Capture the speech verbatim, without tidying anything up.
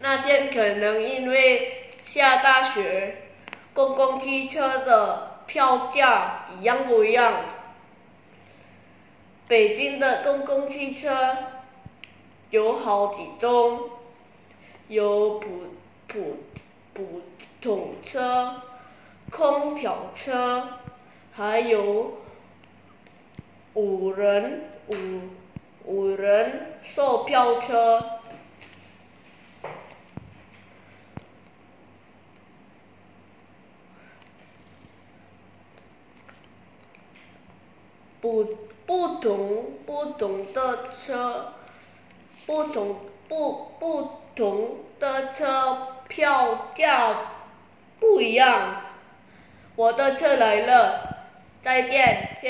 那天可能因为下大雪，公共汽车的票价一样不一样。北京的公共汽车有好几种，有普普普通车、空调车，还有五人五五人售票车。不不同不同的车，不同不不同的车票价不一样。我的车来了，再见。